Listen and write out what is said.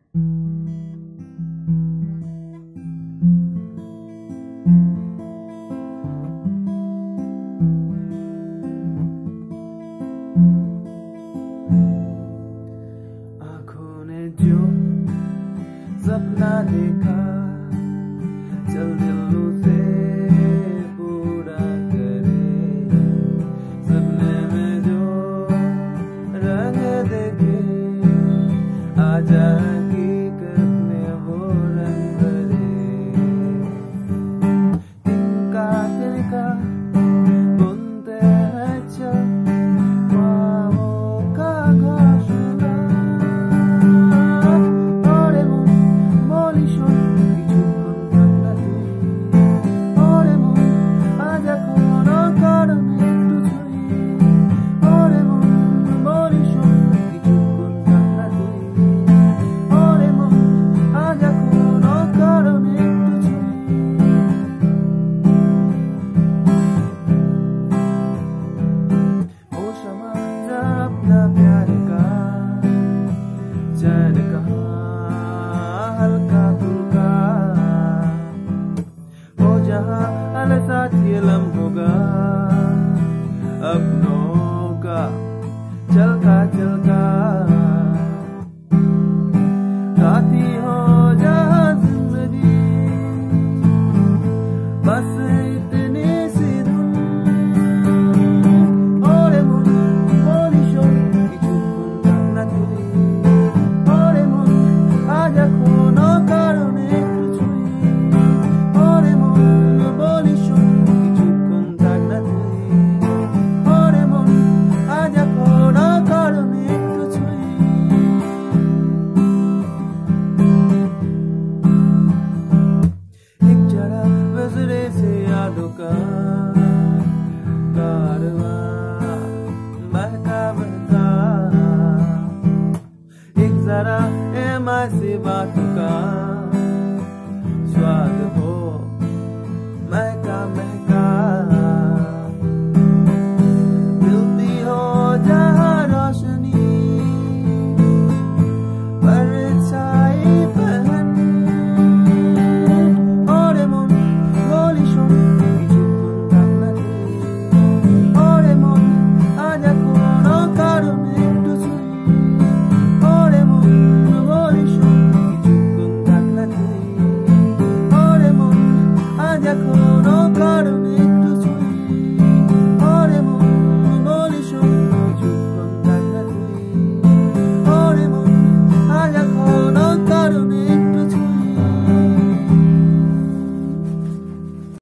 आँखों ने जो सपना देखा चल दिल उसे पूरा करे, सपने में जो रंग देखे आजा हकीकत में वो रंग भरे। तिनका तिनका बुनते हैं चल ख्वाबों का घोंसला, हल्का फुल्का हो जहाँ अलसात ये लम्होगा अपनों का चलका चलका, गाती हो जहाँ जिंदगी बस इतनी सी धुन, ओरे मुन बोली शोर की चुप ना तुरी, ओरे मुन आजा कोनो कारणे एकटू छुई, ओरे मुन बोली शोर की चुप ना तुरी, ओरे मुन आजा कोनो कारणे एकटू छुई। एक जरा गुजरे से यादों का कारवां बहका बहका, एक जरा एम ऐसी बातों का